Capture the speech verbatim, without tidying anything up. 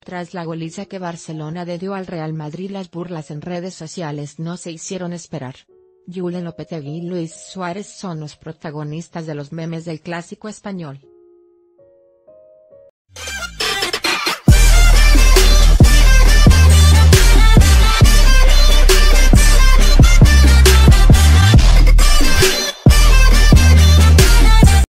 Tras la goliza que Barcelona le dio al Real Madrid, las burlas en redes sociales no se hicieron esperar. Julen Lopetegui y Luis Suárez son los protagonistas de los memes del clásico español.